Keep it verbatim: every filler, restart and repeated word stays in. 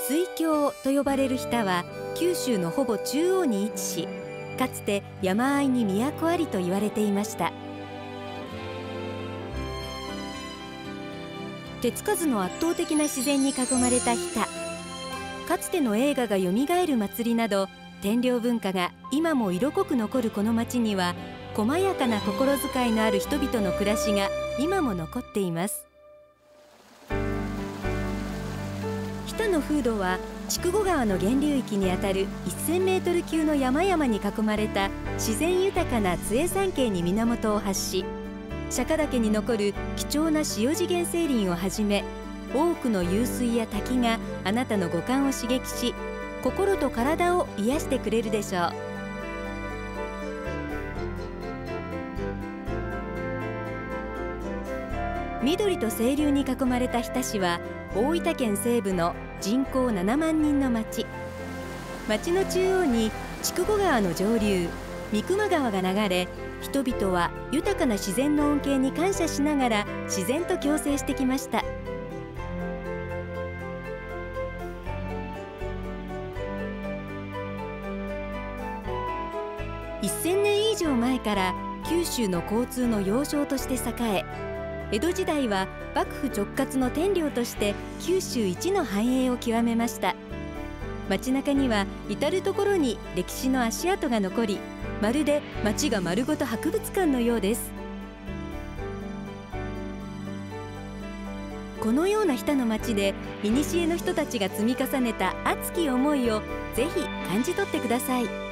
水郷と呼ばれる日田は九州のほぼ中央に位置し、かつて山あいに都ありと言われていました。手つかずの圧倒的な自然に囲まれた日田。かつての栄華がよみがえる祭りなど天領文化が今も色濃く残るこの町には、細やかな心遣いのある人々の暮らしが今も残っています。日田の風土は筑後川の源流域にあたるせんメートル級の山々に囲まれた自然豊かな津江山系に源を発し、釈迦岳に残る貴重な塩地原生林をはじめ、多くの湧水や滝があなたの五感を刺激し、心と体を癒してくれるでしょう。緑と清流に囲まれた日田市は大分県西部の人口ななまんにんの町。町の中央に筑後川の上流三隈川が流れ、人々は豊かな自然の恩恵に感謝しながら自然と共生してきました。せんねん以上前から九州の交通の要衝として栄え、江戸時代は幕府直轄の天領として九州一の繁栄を極めました。街中には至る所に歴史の足跡が残り、まるで街が丸ごと博物館のようです。このような日田の町で古の人たちが積み重ねた熱き思いをぜひ感じ取ってください。